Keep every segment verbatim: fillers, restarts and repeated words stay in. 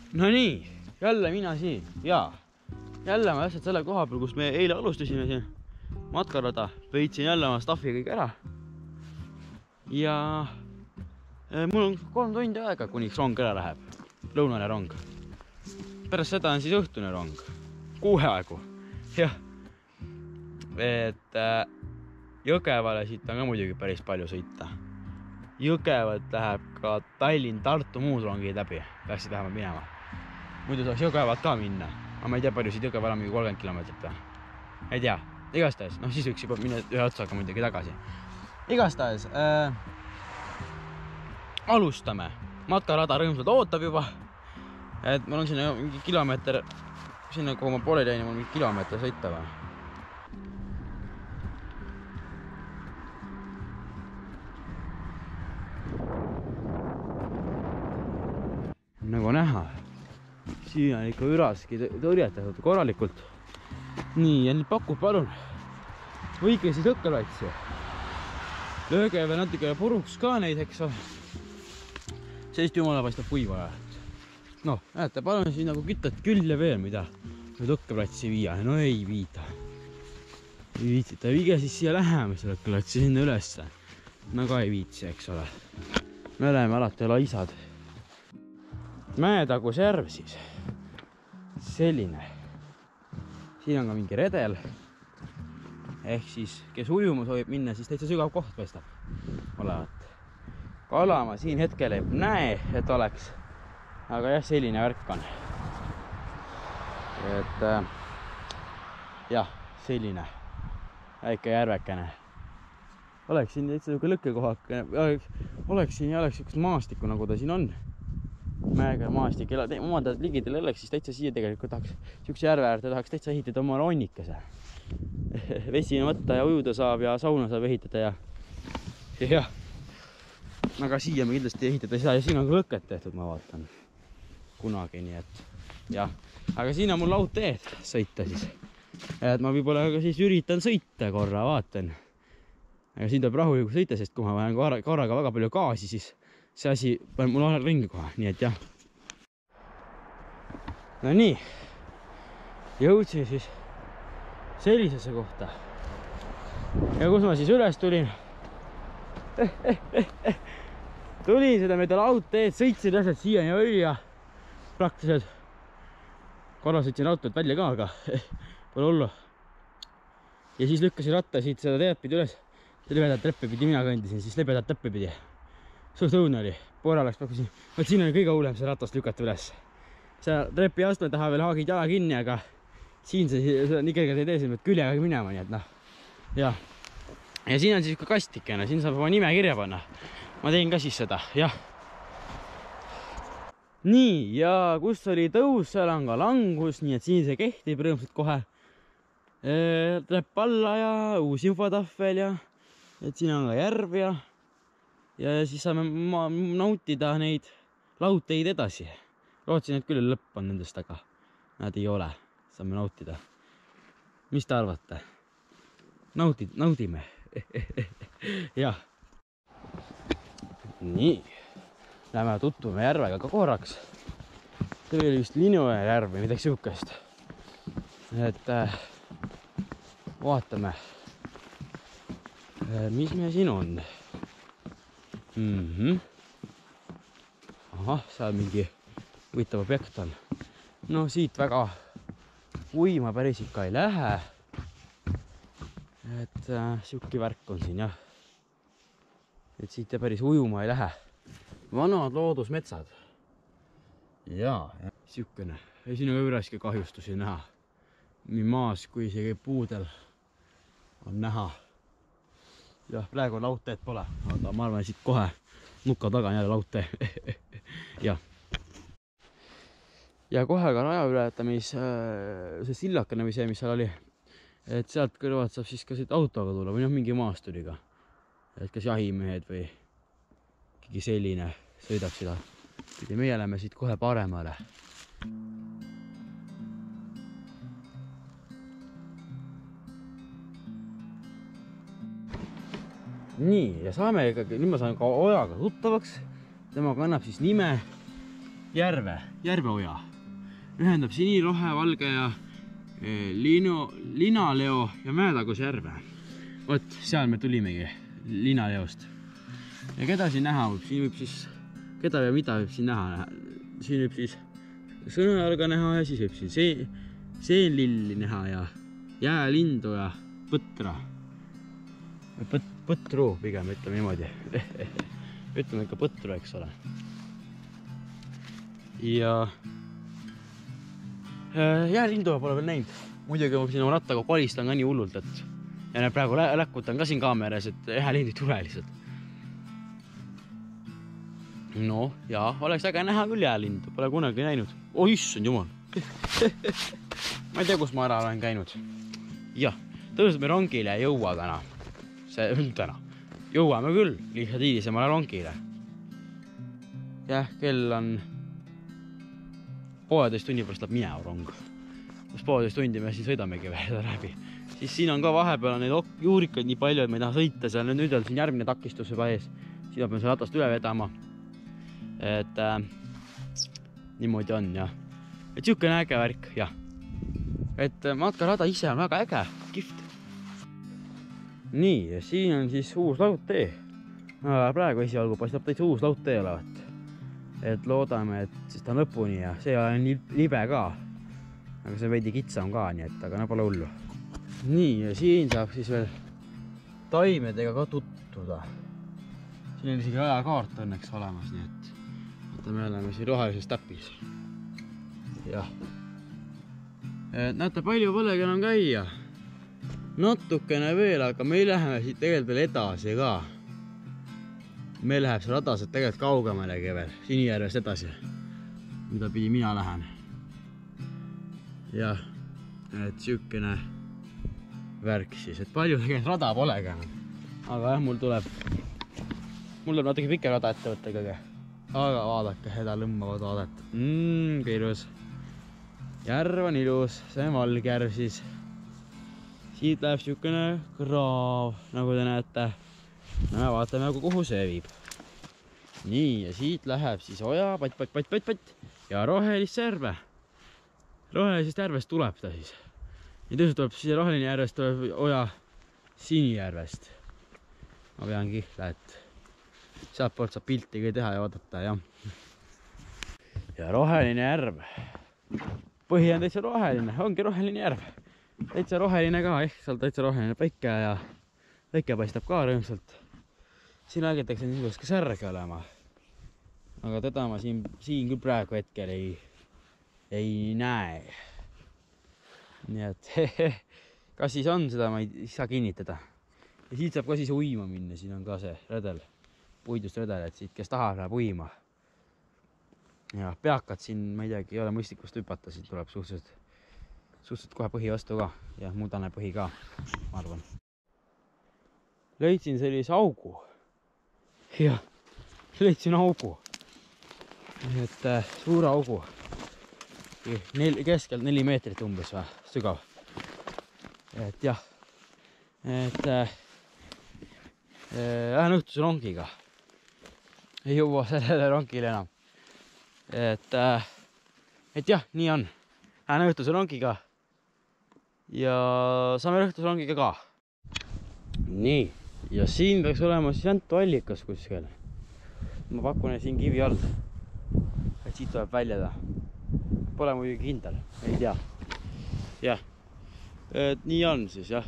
No nii, jälle mina siin ja jälle ma lihtsalt selle koha peal, kus me eile alustasime siin matkarada, peitsin jälle oma staffi kõik ära. Ja mul on kolm tundi aega, kuniks rong ära läheb, lõunane rong. Pärast seda on siis õhtune rong, kuue aegu. Jah, et äh, Jõgevale siit on ka muidugi päris palju sõita. Jõgevalt läheb ka Tallinn-Tartu muud rongid läbi, peaksid vähemalt minema. Muidu saaks Jõgevalt ka minna, aga ma ei tea palju siit Jõgevale mingi kolmkümmend kilomeetrit või. Ei tea, igastahes, noh siis võiks juba minna ühe otsaga muidugi tagasi. Igastahes äh, alustame, matkarada rõõmsalt ootab juba, et mul on sinna mingi kilomeeter, sinna kuhu ma poole teine, mul mingi kilomeeter sõita või. Nagu näha, siin on ikka üraski tõrjetatud korralikult. Nii, ja nüüd pakub palun võike siis õkkelatsi. Lööge veel natuke puruks ka neid, eks ole. Sellist jumala paistab kuiva ajalt. No, näete, palun siin nagu kütad küll ja veel, mida nüüd õkkeplatsi viia. No ei viida. Ei viitsita, viige siis siia läheme selle õkkelatsi sinna ülesse. No ka ei viitsi, eks ole. Me oleme alati laisad. Mäetagus järv siis. Selline. Siin on ka mingi redel. Ehk siis, kes ujuma soovib minna, siis täitsa sügav koht paistab olevat. Kala ma siin hetkel ei näe, et oleks. Aga jah, selline värk on. Et äh, jah, selline väike järvekene. Oleks siin täitsa niisugune lõkkekohak. Oleks siin ja oleks niisugust maastikku, nagu ta siin on. Mäega maastik, omandad ligidel õlleks, siis täitsa siia tegelikult tahaks, siukse järve äärde tahaks täitsa ehitada oma rannikese. Vesi võtta ja ujuda saab ja sauna saab ehitada ja jah. Aga siia me kindlasti ehitada ei saa ja siin on ka lõket tehtud, ma vaatan. Kunagi, nii et jah. Aga siin on mul laudteed sõita siis. Et ma võib-olla siis üritan sõita korra, vaatan. Aga siin tuleb rahulikult sõita, sest kui ma vajan korraga väga palju gaasi, siis see asi paneb mul ahel ringi kohe, nii et jah. No nii, jõudsin siis sellisesse kohta. Ja kus ma siis üles tulin? Eh, eh, eh, eh. Tulin seda mööda laudteed, sõitsin lihtsalt siiani välja. Praktiliselt korra sõitsin raudteed välja ka, aga eh, pole hullu. Ja siis lükkasin ratta siit seda teed pidi üles. See lebedat treppi pidi mina kõndisin, siis lebedat treppi pidi. Suht õun oli, poole läks pakkusin. Vaat siin oli kõige hullem see ratast lükata üles. See trepi astme taha veel haagid jala kinni, aga siin see, see nii kergelt ei tee, siin pead küljega minema, nii et noh. Ja. ja siin on siis ka kastikene, siin saab oma nime kirja panna. Ma teen ka siis seda, jah. Nii, ja kus oli tõus, seal on ka langus, nii et siin see kehtib rõõmsalt kohe. Trepp alla ja uus infotahvel ja et siin on ka järv ja ja siis saame nautida neid laudteid edasi. Lootsin, et küll lõpp on nendest, aga nad ei ole. Saame nautida. Mis te arvate? Nautid, naudime. Jah. Nii. Lähme tutvume järvega ka korraks. See oli vist Linnuoja järv või midagi sihukest. Et äh, vaatame, äh, mis me siin on. Mm-hmm. Ahah, seal mingi huvitav objekt on. No siit väga uima päris ikka ei lähe. Et äh, siuke värk on siin, jah. Et siit päris ujuma ei lähe. Vanad loodusmetsad. Jaa, siukene. Ja siin on üleski kahjustusi näha. Nii maas kui isegi puudel on näha. Jah, praegu laudteed pole, aga ma arvan, siit kohe nuka taga on jälle laudtee. Jah. Ja kohe ka raja ületamis, see sillakene või see, mis seal oli. Et sealt kõrvad saab siis ka siit autoga tulla või noh, mingi maasturiga. Et kas jahimehed või keegi selline sõidab seda. Meie oleme siit kohe paremale. Nii, ja saame ikkagi, nüüd ma saan ka ojaga tuttavaks. Tema kannab siis nime järve, järveoja. Ühendab sinirohe, valge ja lino, linaleo ja Mäetaguse järve. Vot, seal me tulimegi linaleost. Ja keda siin näha võib? Siin võib siis, keda ja mida võib siin näha? Siin võib siis sõnajalga näha ja siis võib siin see, seenlilli näha ja jäälindu ja põtra. Põt, põtru pigem, ütleme niimoodi. Ütleme ikka põtru, eks ole. Ja jäälindu pole veel näinud. Muidugi ma siin oma rattaga kolistan ka nii hullult, et ja need praegu läkutan ka siin kaameras, et jäälind ei tule lihtsalt. No, jaa, oleks äge näha küll jäälindu, pole kunagi näinud. Oh, issand jumal. Ma ei tea, kus ma ära olen käinud. Jah, tõuseb me rongile ja jõua täna. See on täna. Jõuame küll lihtsalt hiilisemale rongile. Jah, kell on pooleteist tunni pärast läheb mineva rong. Kus pooleteist tundi me siin sõidamegi veel läbi. Siis siin on ka vahepeal neid juurikaid nii palju, et me ei taha sõita seal. Nüüd on siin järgmine takistus juba ees. Siin peame see ratast üle vedama. Et äh, niimoodi on, jah. Et siukene äge värk, jah. Et matkarada ise on väga äge, kift. Nii, ja siin on siis uus laudtee. Praegu esialgu paistab täitsa uus laudtee olevat. Et loodame, et siis ta on lõpuni ja see on libe ka. Aga see veidi kitsam ka, nii et aga no pole hullu. Nii, ja siin saab siis veel taimedega ka tuttuda. Siin on isegi ajakaart õnneks olemas, nii et vaata, me oleme siin rohelises täpis. Jah. Näete, palju polegi enam käia. Natukene veel, aga me läheme siit tegelikult veel edasi ka. Meil läheb see radased tegelikult kaugemalegi veel, Sinijärvest edasi, mida pidi mina lähen. Jah, et siukene värk siis, et palju tegelikult rada polegi. Aga jah, mul tuleb, mul tuleb natuke pikke rada ette võtta kõige. Aga vaadake, seda lõmmavad vaadata. Mmm, ilus. Järv on ilus, see on Valgjärv siis. Siit läheb siukene kraav, nagu te näete. No vaatame, kuhu see viib. Nii, ja siit läheb siis oja, pat, pat, pat, pat, pat. Ja rohelist järve. Rohelisest järvest tuleb ta siis. Ja tõusu tuleb siis roheline järvest, tuleb oja Sinijärvest. Ma pean kihla, et sealt poolt saab pilti ka teha ja vaadata, jah. Ja roheline järv. Põhi on täitsa roheline, ongi roheline järv. Täitsa roheline ka, ehk seal täitsa roheline päike ja päike paistab ka rõõmsalt. Siin räägitakse niisugust ka särge olema. Aga teda ma siin, siin küll praegu hetkel ei, ei näe. Nii et kas siis on seda, ma ei saa kinnitada. Ja siit saab ka siis uima minna, siin on ka see redel, puidust redel, et siit, kes tahab, läheb uima. Ja peakad siin, ma ei teagi, ei ole mõistlikust hüpata, siit tuleb suhteliselt suhteliselt kohe põhi vastu ka ja mudane põhi ka, ma arvan. Leidsin sellise augu. Ja, leidsin augu. Et äh, suure augu. Nel, keskelt neli meetrit umbes või, sügav. Et jah, et äh, lähen õhtuse rongiga. Ei jõua sellele rongile enam. Et, äh, et jah, nii on. Lähen õhtuse rongiga. Ja saame õhtuse rongiga ka. Nii, ja siin peaks olema siis Jäntu allikas kuskil. Ma pakun siin kivi all. Et siit tuleb välja ta. Pole muidugi kindel, ei tea. Jah, et nii on siis, jah.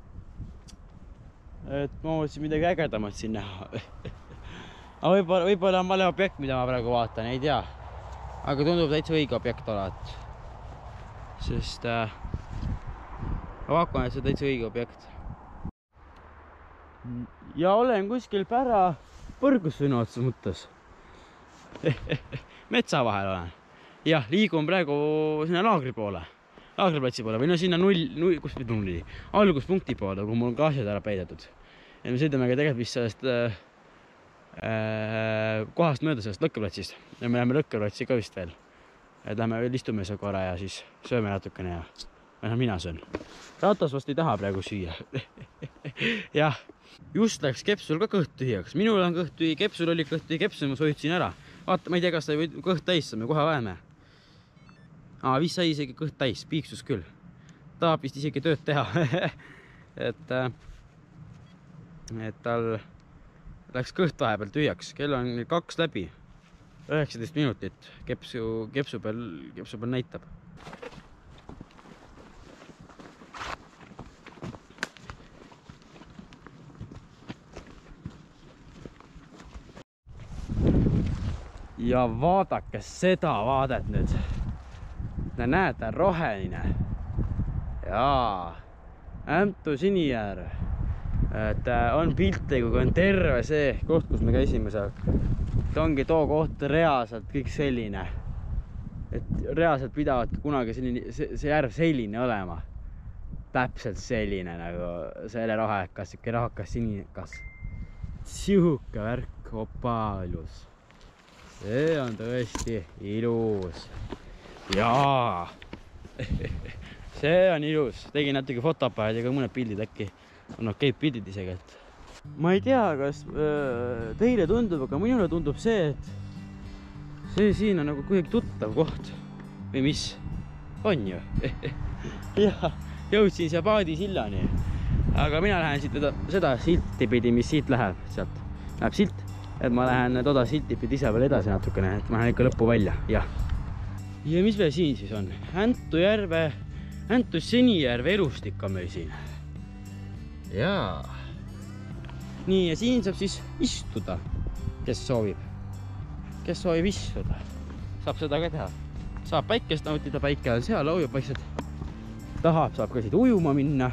Et ma mõtlesin midagi ägedamat siin näha. Aga võib-olla, võib-olla on vale objekt, mida ma praegu vaatan, ei tea. Aga tundub täitsa õige objekt olevat. Sest äh, ma pakun, et see on täitsa õige objekt. Ja olen kuskil pära põrgus sõna otsa mõttes. Metsa vahel olen. Jah, liigun praegu sinna laagri poole. Laagriplatsi poole või no sinna null, null kus nüüd nulli. Alguspunkti poole, kui mul on ka asjad ära peidetud. Ja me sõidame tegelikult vist sellest äh, äh, kohast mööda sellest lõkkeplatsist. Ja me läheme lõkkeplatsi ka vist veel. Et lähme veel istume see korra ja siis sööme natukene ja vähemalt mina söön. Ratas vast ei taha praegu süüa. Jah, just läks kepsul ka kõht tühjaks. Minul on kõht tühi, kepsul oli kõht tühi, kepsul ma soitsin ära. vaata, ma ei tea, kas sai kõht täis, me kohe vajame. Aa, vist sai isegi kõht täis, piiksus küll. Tahab vist isegi tööd teha. et, et tal läks kõht vahepeal tühjaks. Kell on kaks läbi. üheksateist minutit. Kepsu, kepsu peal, kepsu peal näitab. Ja vaadake seda vaadet nüüd. Te näete, roheline. Jaa. Ämtu Sinijärv. Et on pilte, kui on terve see koht, kus me käisime seal. Et ongi too koht reaalselt kõik selline. Et reaalselt pidavad kunagi selline, see, see järv selline olema. Täpselt selline nagu selle rohekas, siuke rahakas sinikas. Sihuke värk, opa, ilus. See on tõesti ilus. Jaa. See on ilus. Tegin natuke fotoaparaadi, aga mõned pildid äkki on okei pildid isegi. Et ma ei tea, kas teile tundub, aga minule tundub see, et see siin on nagu kuidagi tuttav koht. Või mis? On ju? Jah, jõudsin siia Paadi sillani. Aga mina lähen siit seda silti pidi, mis siit läheb. Sealt läheb silt. Et ma lähen toda silti pidi ise veel edasi natukene, et ma lähen ikka lõppu välja. Ja. Ja mis meil siin siis on? Ämtu järve, Ämtu Sinijärve erustik on meil siin. Jaa. Nii, ja siin saab siis istuda, kes soovib. Kes soovib istuda. Saab seda ka teha. Saab päikest nautida, päike on seal, laujub vaikselt. Tahab, saab ka siit ujuma minna.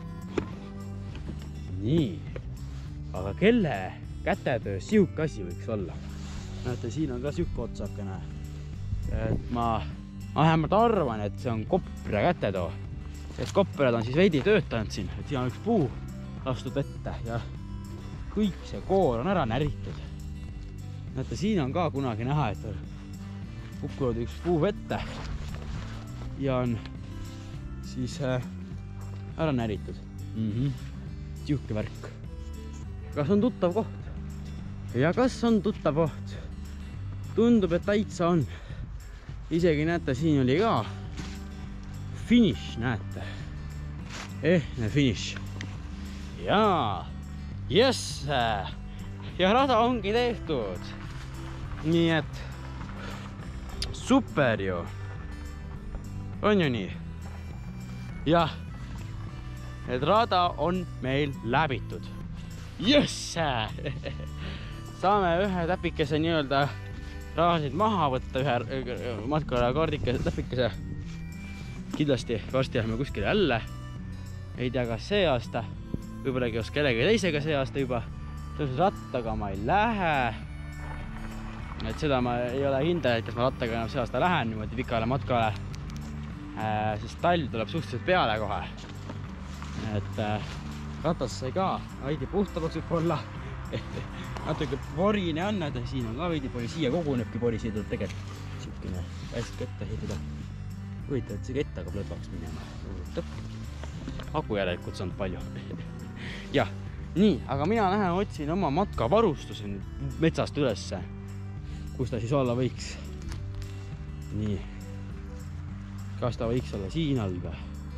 Nii. Aga kelle kätetöö sihuke asi võiks olla? Näete, siin on ka sihuke otsakene. Et ma vähemalt arvan, et see on kopra kätetoo. Et koprad on siis veidi töötanud siin. Et siin on üks puu lastud ette ja kõik see koor on ära näritud. Näete, siin on ka kunagi näha, et on kukkunud üks puu vette ja on siis ära näritud. Mm-hmm. Sihuke värk. Kas on tuttav koht? Ja kas on tuttav koht? Tundub, et täitsa on. Isegi näete, siin oli ka finish, näete. Ehne finish. Jaa. Yes. Ja rada ongi tehtud. Nii et super ju. On ju nii? Jah. Et rada on meil läbitud. Yes! Saame ühe täpikese nii-öelda rahasid maha võtta, ühe matkala kaardikese täpikese. Kindlasti varsti lähme kuskile jälle. Ei tea, kas see aasta, võib-olla koos kellegi teisega see aasta juba. Tõuses rattaga ma ei lähe. Et seda ma ei ole hinda, et kas ma rattaga enam see aasta lähen niimoodi pikale matkale. Sest talv tuleb suhteliselt peale kohe. Et ratas sai ka veidi puhtamaks võib olla. Natuke porine on, et siin on ka veidi pori, siia kogunebki pori siidud tegelikult. Siukene väisk ette hiiduda. Huvitav, et see kett hakkab lõdvaks minema. Aku järelikult saanud palju. Jah, nii, aga mina lähen otsin oma matkavarustuse metsast ülesse. Kus ta siis olla võiks? Nii. Kas ta võiks olla siin all või?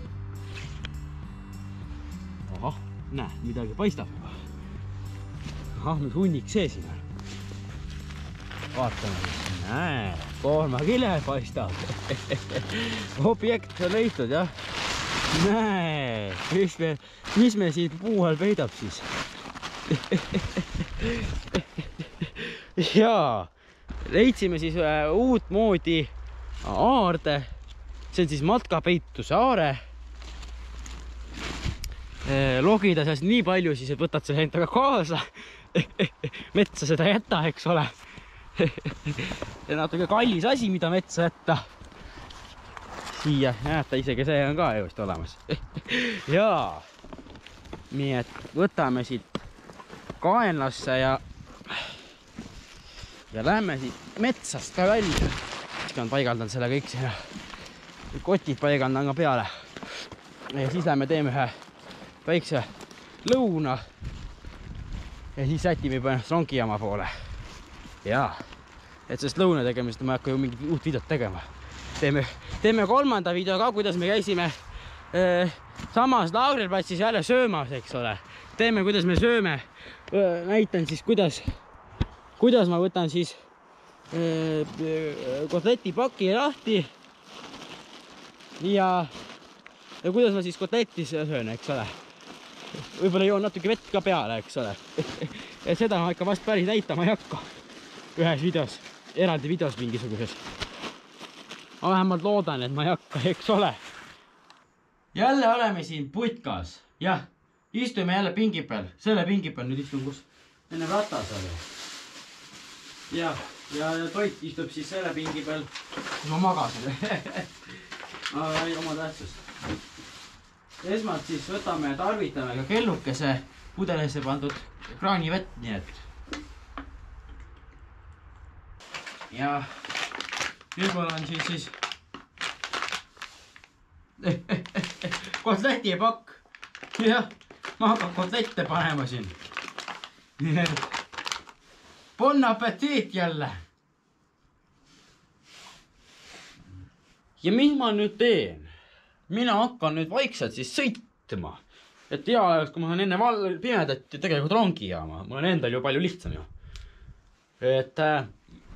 Ahah, näe, midagi paistab. Ahah, mis hunnik see siin on. Vaatame siis. Näe, koormakile paistab. Objekt on leitud, jah. Näe, mis me, mis me siin puu all peidab siis? Jaa, leidsime siis uut moodi aarde. See on siis matkapeituse aare. Logida sealt nii palju siis, et võtad selle endaga kaasa. Metsa seda jätta, eks ole. Ja natuke kallis asi, mida metsa jätta. Siia, näete, isegi see on ka just olemas. Jaa. Nii et võtame siit kaenlasse ja ja lähme siit metsast ka välja. On paigaldanud selle kõik siin. Kotid paigandan ka peale. Ja siis lähme teeme ühe väikse lõuna. Ja siis sätime juba ennast rongijaama poole. Jaa. et sest lõuna tegemist ma ei hakka ju mingit uut videot tegema. Teeme, teeme kolmanda video ka, kuidas me käisime äh, samas laagrilplatsis jälle söömas, eks ole. Teeme, kuidas me sööme. Äh, näitan siis, kuidas, kuidas ma võtan siis äh, kotleti paki lahti ja, ja kuidas ma siis kotletti söön, eks ole. Võib-olla joon natuke vett ka peale, eks ole. Ja seda ma ikka vast päris näitama ei hakka ühes videos, eraldi videos mingisuguses. Ma vähemalt loodan, et ma ei hakka, eks ole. Jälle oleme siin putkas. Jah, istume jälle pingi peal. Selle pingi peal nüüd istun, kus enne ratas oli. Ja, ja Toit istub siis selle pingi peal, kus ma magasin. Aga ei oma tähtsust. Esmalt siis võtame ja tarvitame ka kellukese pudelisse pandud kraanivett, nii et. Ja nüüd mul on siis siis kotleti pakk. Jah, ma hakkan kotlette panema siin. Bon appetit jälle. Ja mis ma nüüd teen? Mina hakkan nüüd vaikselt siis sõitma. Et hea oleks, kui ma olen enne pimedat ja tegelikult rongi jaama. Mul on endal ju palju lihtsam ju. Et äh,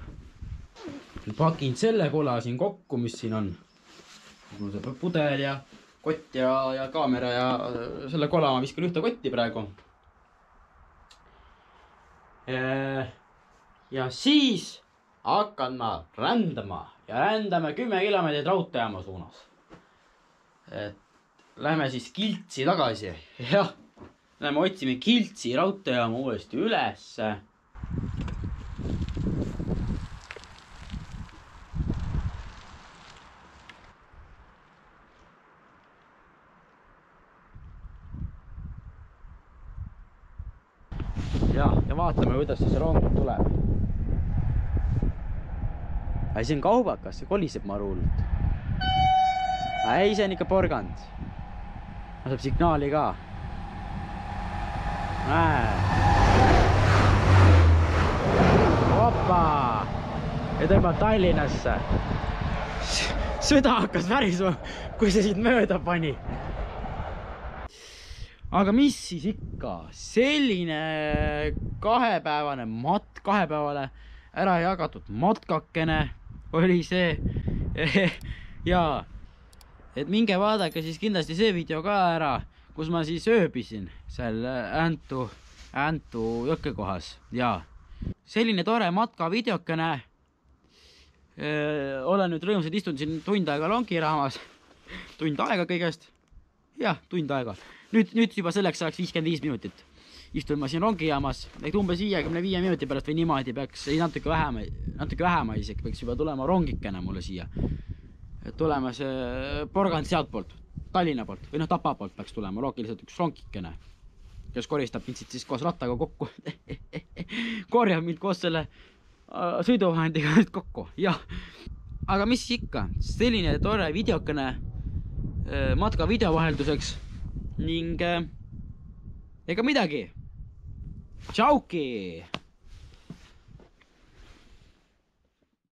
pakin selle kola siin kokku, mis siin on. Mul see pudel ja kott ja, ja kaamera ja selle kola ma viskan ühte kotti praegu. Ja siis hakkan ma rändama ja rändame kümme kilomeetrit raudteejaama suunas. Et lähme siis Kiltsi tagasi. Jah, lähme otsime Kiltsi raudteejaama uuesti üles. Ja, ja vaatame, kuidas see rong tuleb. Ei, see on kaubakas, see koliseb maruult. Ei, see on ikka porgand. Ma saab signaali ka. Hoppa! Ja tõmbab Tallinnasse. Süda hakkas värisma, kui see siit mööda pani. Aga mis siis ikka? Selline kahepäevane mat, kahepäevale ära jagatud matkakene oli see. Ja, et minge vaadake siis kindlasti see video ka ära, kus ma siis ööbisin seal Ääntu, Ääntu jõkke kohas. Ja, selline tore matka videokene. Olen nüüd rõõmsad istunud siin tund aega longiraamas. Tund aega kõigest. Jah, tund aega. Nüüd, nüüd juba selleks ajaks viiskümmend viis minutit. Istun ma siin rongijaamas, et umbes viiekümne viie minuti pärast või niimoodi peaks, ei natuke vähema, natuke vähema isegi peaks juba tulema rongikene mulle siia. Et tulema see porgand sealt poolt, Tallinna poolt või noh Tapa poolt peaks tulema loogiliselt üks rongikene, kes koristab mind siis koos rattaga kokku. Korjab mind koos selle sõiduvahendiga nüüd kokku. Ja. Aga mis ikka, selline tore videokene matka videovahelduseks ning ega midagi. Tšauki!